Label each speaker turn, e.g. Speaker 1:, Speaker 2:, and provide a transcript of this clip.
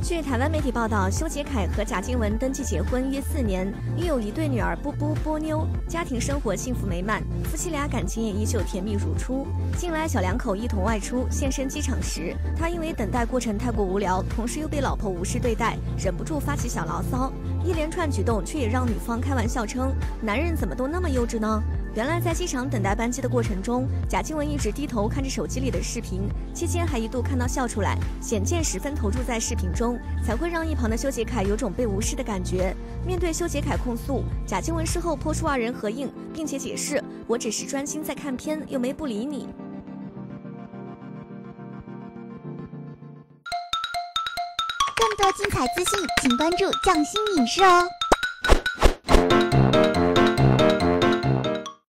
Speaker 1: 据台湾媒体报道，修杰楷和贾静雯登记结婚约4年，育有1对女儿波波、波妞，家庭生活幸福美满，夫妻俩感情也依旧甜蜜如初。近来小两口一同外出，现身机场时，他因为等待过程太过无聊，同时又被老婆无视对待，忍不住发起小牢骚。一连串举动却也让女方开玩笑称：“男人怎么都那么幼稚呢？”原来在机场等待班机的过程中，贾静雯一直低头看着手机里的视频，期间还一度看到笑出来，显见十分投注在视频中，才会让一旁的修杰楷有种被无视的感觉。面对修杰楷控诉，贾静雯事后泼出2人合影，并且解释：“我只是专心在看片，又没不理你。”
Speaker 2: 更多精彩资讯，请关注匠心影视哦。